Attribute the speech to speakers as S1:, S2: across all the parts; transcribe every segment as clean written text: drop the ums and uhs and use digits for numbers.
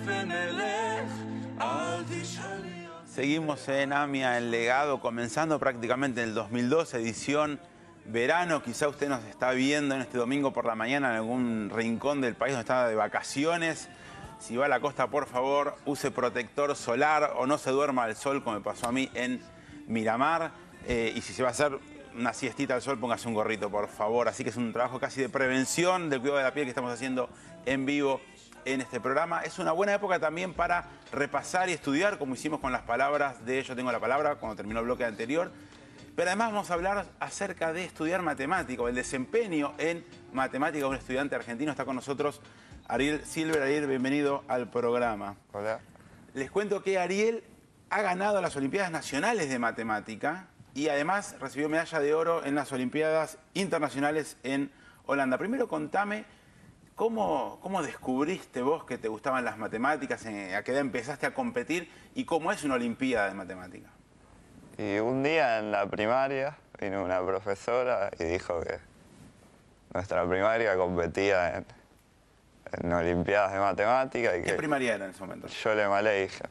S1: Seguimos en AMIA, el legado, comenzando prácticamente en el 2002, edición verano. Quizá usted nos está viendo en este domingo por la mañana en algún rincón del país donde está de vacaciones. Si va a la costa, por favor, use protector solar o no se duerma al sol, como me pasó a mí en Miramar. Y si se va a hacer una siestita al sol, póngase un gorrito, por favor. Así que es un trabajo casi de prevención del cuidado de la piel que estamos haciendo en vivo en este programa. Es una buena época también para repasar y estudiar, como hicimos con las palabras de Yo Tengo la Palabra, cuando terminó el bloque anterior. Pero además vamos a hablar acerca de estudiar matemática, o el desempeño en matemática de un estudiante argentino. Está con nosotros Ariel Silver. Ariel, bienvenido al programa.
S2: Hola.
S1: Les cuento que Ariel ha ganado las Olimpiadas Nacionales de Matemática y además recibió medalla de oro en las Olimpiadas Internacionales en Holanda. Primero contame, ¿cómo descubriste vos que te gustaban las matemáticas? ¿A qué edad empezaste a competir? ¿Y cómo es una Olimpiada de Matemática?
S2: Y un día en la primaria vino una profesora y dijo que nuestra primaria competía en Olimpiadas de Matemática. Y
S1: ¿Qué primaria era en ese momento?
S2: Yo le dije.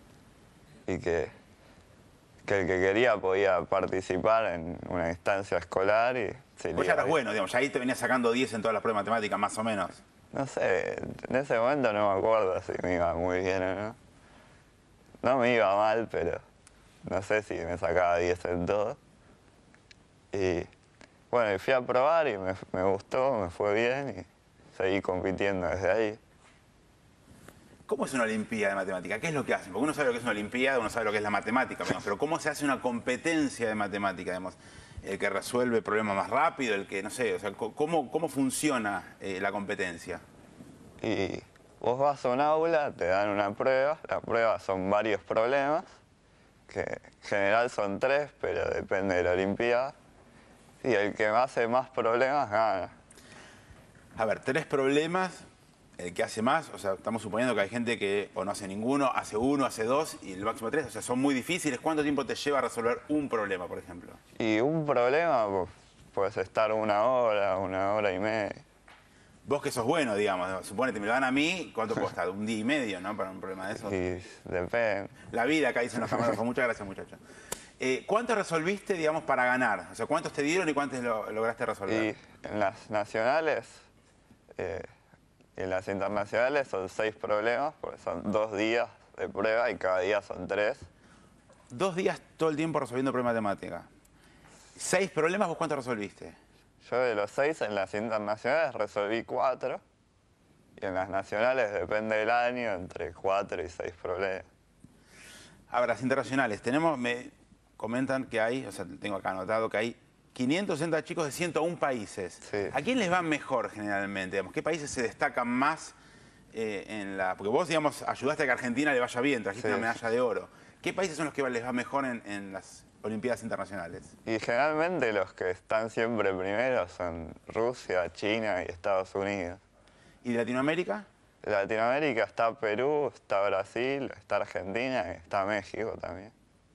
S2: Y que el que quería podía participar en una instancia escolar y...
S1: Vos ya eras bueno, digamos, ya ahí te venías sacando 10 en todas las pruebas de matemáticas, más o menos.
S2: No sé, en ese momento no me acuerdo si me iba muy bien o no. No me iba mal, pero no sé si me sacaba 10 en todo. Y bueno, y fui a probar y me gustó, me fue bien y seguí compitiendo desde ahí.
S1: ¿Cómo es una Olimpiada de Matemática? ¿Qué es lo que hacen? Porque uno sabe lo que es una Olimpiada, uno sabe lo que es la matemática, pero ¿cómo se hace una competencia de matemática? Digamos, el que resuelve el problema más rápido, el que, no sé, o sea, ¿cómo funciona la competencia?
S2: Y vos vas a un aula, te dan una prueba, la prueba son varios problemas, que en general son 3, pero depende de la Olimpiada, y el que hace más problemas gana.
S1: A ver, 3 problemas, el que hace más, o sea, estamos suponiendo que hay gente que o no hace ninguno, hace 1, hace 2 y el máximo 3, o sea, son muy difíciles. ¿Cuánto tiempo te lleva a resolver un problema, por ejemplo?
S2: Y un problema, pues, puedes estar 1 hora y media.
S1: Vos que sos bueno, digamos, suponete, me lo dan a mí, ¿cuánto puedo estar? 1 día y medio, ¿no? Para un problema de esos.
S2: Y depende.
S1: La vida, acá dicen los camarógrafos. Muchas gracias, muchachos. ¿Cuántos resolviste, digamos, para ganar? O sea, ¿cuántos te dieron y cuántos lograste resolver?
S2: Y en las nacionales y en las internacionales son 6 problemas, porque son 2 días de prueba y cada día son 3.
S1: 2 días todo el tiempo resolviendo problemas de matemática. 6 problemas, ¿vos cuántos resolviste?
S2: Yo de los 6 en las internacionales resolví 4 y en las nacionales depende del año entre 4 y 6 problemas.
S1: Ahora, las internacionales, me comentan que hay, o sea, tengo acá anotado que hay 560 chicos de 101 países.
S2: Sí.
S1: ¿A quién les va mejor generalmente? Digamos, ¿qué países se destacan más porque vos, digamos, ayudaste a que Argentina le vaya bien, trajiste una medalla de oro. ¿Qué países son los que les va mejor en las Olimpiadas Internacionales?
S2: Y generalmente los que están siempre primero son Rusia, China y Estados Unidos.
S1: ¿Y de Latinoamérica?
S2: De Latinoamérica está Perú, está Brasil, está Argentina y está México también.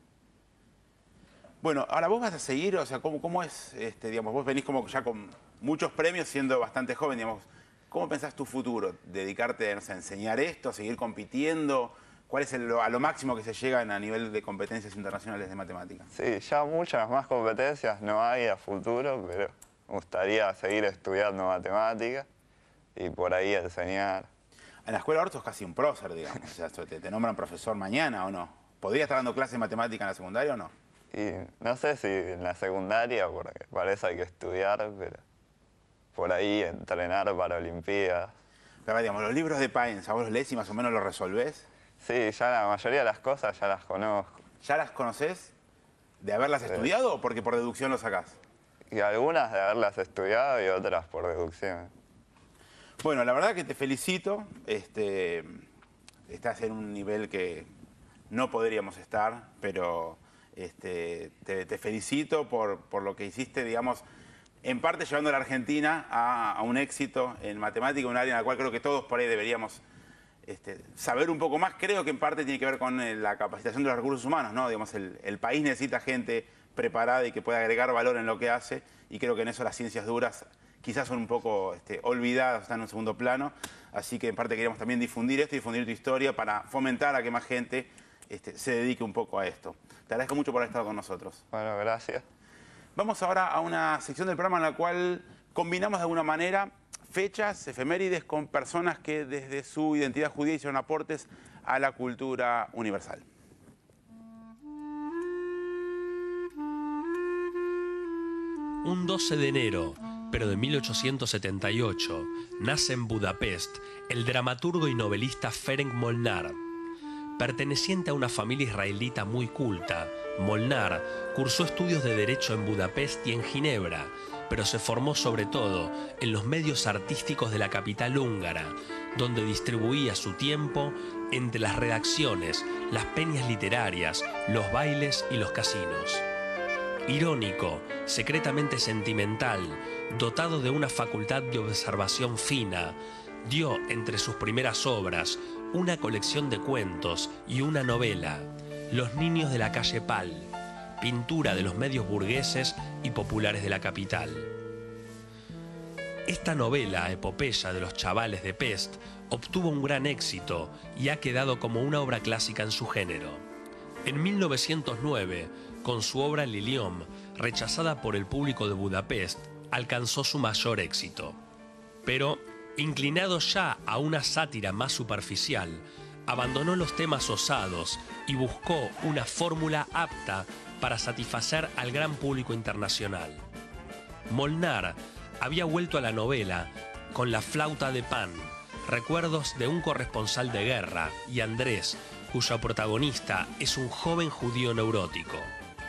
S1: Bueno, ahora vos vas a seguir, o sea, ¿cómo es, digamos, vos venís como ya con muchos premios siendo bastante joven, digamos, ¿cómo pensás tu futuro? ¿Dedicarte, no sé, a enseñar esto, a seguir compitiendo? ¿Cuál es a lo máximo que se llega a nivel de competencias internacionales de matemáticas?
S2: Sí, ya muchas más competencias no hay a futuro, pero me gustaría seguir estudiando matemáticas y por ahí enseñar.
S1: En la escuela ahora sos casi un prócer, digamos, o sea, ¿te nombran profesor mañana o no? ¿Podrías estar dando clases de matemática en la secundaria o no?
S2: Y no sé si en la secundaria, porque para eso hay que estudiar, pero por ahí entrenar para Olimpiadas.
S1: Pero digamos, los libros de Paenza, ¿vos los lees y más o menos los resolvés?
S2: Sí, ya la mayoría de las cosas ya las conozco.
S1: ¿Ya las conocés de haberlas estudiado o porque por deducción lo sacás?
S2: Y algunas de haberlas estudiado y otras por deducción.
S1: Bueno, la verdad que te felicito. Estás en un nivel que no podríamos estar, pero te felicito por lo que hiciste, digamos, en parte llevando a la Argentina a un éxito en matemática, un área en la cual creo que todos por ahí deberíamos saber un poco más. Creo que en parte tiene que ver con la capacitación de los recursos humanos, ¿no? Digamos, el país necesita gente preparada y que pueda agregar valor en lo que hace, y creo que en eso las ciencias duras, quizás son un poco olvidadas, están en un segundo plano. Así que en parte queríamos también difundir esto y difundir tu historia para fomentar a que más gente se dedique un poco a esto. Te agradezco mucho por haber estado con nosotros.
S2: Bueno, gracias.
S1: Vamos ahora a una sección del programa en la cual combinamos de alguna manera fechas, efemérides con personas que desde su identidad judía hicieron aportes a la cultura universal.
S3: Un 12 de enero, pero de 1878, nace en Budapest el dramaturgo y novelista Ferenc Molnár. Perteneciente a una familia israelita muy culta, Molnár cursó estudios de Derecho en Budapest y en Ginebra, pero se formó sobre todo en los medios artísticos de la capital húngara, donde distribuía su tiempo entre las redacciones, las peñas literarias, los bailes y los casinos. Irónico, secretamente sentimental, dotado de una facultad de observación fina, dio entre sus primeras obras una colección de cuentos y una novela, Los niños de la calle Pal, pintura de los medios burgueses y populares de la capital. Esta novela, epopeya de los chavales de Pest, obtuvo un gran éxito y ha quedado como una obra clásica en su género. En 1909, con su obra Liliom, rechazada por el público de Budapest, alcanzó su mayor éxito. Pero, inclinado ya a una sátira más superficial, abandonó los temas osados y buscó una fórmula apta para satisfacer al gran público internacional. Molnár había vuelto a la novela con La flauta de Pan, recuerdos de un corresponsal de guerra, y Andrés, cuyo protagonista es un joven judío neurótico.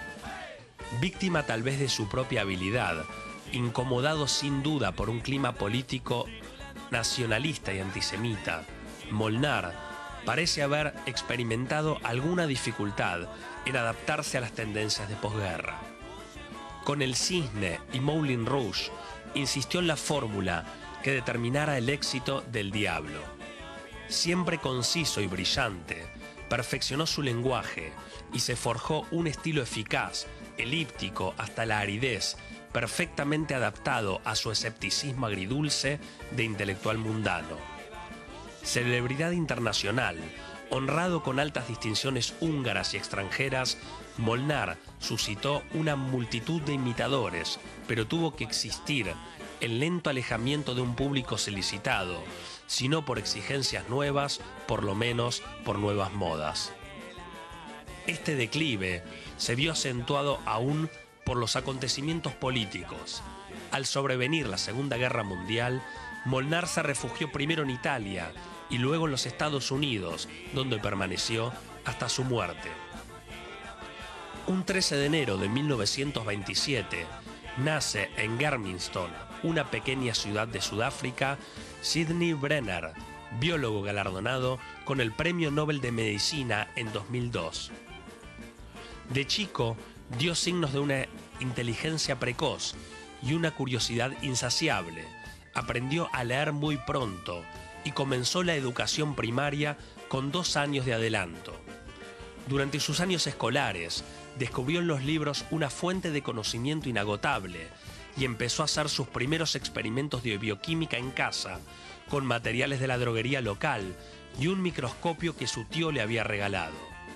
S3: Víctima tal vez de su propia habilidad, incomodado sin duda por un clima político nacionalista y antisemita, Molnár parece haber experimentado alguna dificultad en adaptarse a las tendencias de posguerra. Con El Cisne y Moulin Rouge, insistió en la fórmula que determinara el éxito del Diablo. Siempre conciso y brillante, perfeccionó su lenguaje y se forjó un estilo eficaz, elíptico hasta la aridez, perfectamente adaptado a su escepticismo agridulce de intelectual mundano. Celebridad internacional, honrado con altas distinciones húngaras y extranjeras, Molnár suscitó una multitud de imitadores, pero tuvo que existir el lento alejamiento de un público solicitado, si no por exigencias nuevas, por lo menos por nuevas modas. Este declive se vio acentuado aún por los acontecimientos políticos. Al sobrevenir la Segunda Guerra Mundial, Molnár se refugió primero en Italia y luego en los Estados Unidos, donde permaneció hasta su muerte. Un 13 de enero de 1927, nace en Germiston, una pequeña ciudad de Sudáfrica, Sidney Brenner, biólogo galardonado con el Premio Nobel de Medicina en 2002. De chico, dio signos de una inteligencia precoz y una curiosidad insaciable. Aprendió a leer muy pronto y comenzó la educación primaria con 2 años de adelanto. Durante sus años escolares, descubrió en los libros una fuente de conocimiento inagotable y empezó a hacer sus primeros experimentos de bioquímica en casa, con materiales de la droguería local y un microscopio que su tío le había regalado.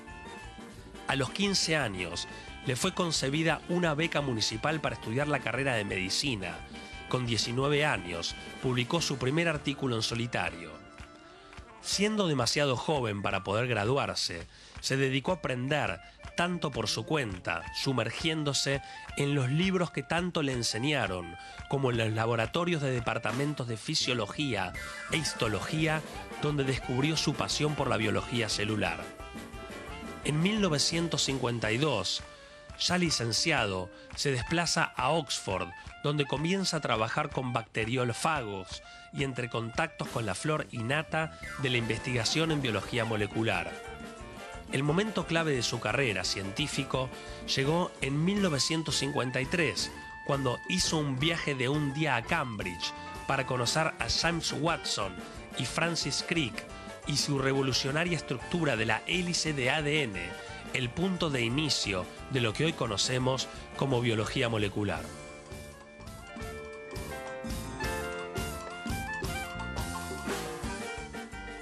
S3: A los 15 años, le fue concebida una beca municipal para estudiar la carrera de medicina. Con 19 años, publicó su primer artículo en solitario. Siendo demasiado joven para poder graduarse, se dedicó a aprender tanto por su cuenta, sumergiéndose en los libros que tanto le enseñaron, como en los laboratorios de departamentos de fisiología e histología, donde descubrió su pasión por la biología celular. En 1952, ya licenciado, se desplaza a Oxford, donde comienza a trabajar con bacteriófagos y entre contactos con la flor innata de la investigación en biología molecular. El momento clave de su carrera científico llegó en 1953, cuando hizo un viaje de un día a Cambridge para conocer a James Watson y Francis Crick y su revolucionaria estructura de la hélice de ADN, el punto de inicio de lo que hoy conocemos como biología molecular.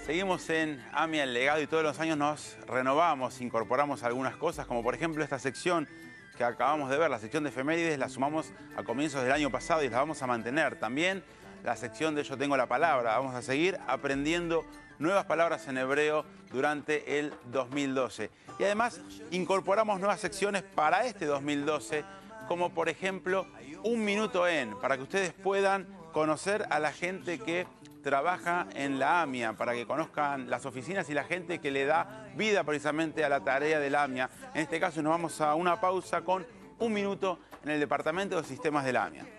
S1: Seguimos en AMIA El Legado y todos los años nos renovamos, incorporamos algunas cosas, como por ejemplo esta sección que acabamos de ver, la sección de efemérides, la sumamos a comienzos del año pasado y la vamos a mantener. También la sección de Yo Tengo la Palabra, vamos a seguir aprendiendo nuevas palabras en hebreo durante el 2012. Y además incorporamos nuevas secciones para este 2012, como por ejemplo Un Minuto en, para que ustedes puedan conocer a la gente que trabaja en la AMIA, para que conozcan las oficinas y la gente que le da vida precisamente a la tarea de la AMIA. En este caso nos vamos a una pausa con Un Minuto en el Departamento de Sistemas de la AMIA.